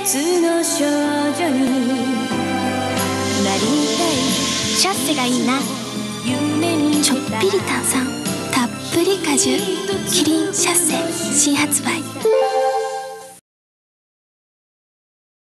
つの少女になりたい。 シャッセがいいな。ちょっぴり炭酸たっぷり果汁キリンシャッセ新発売。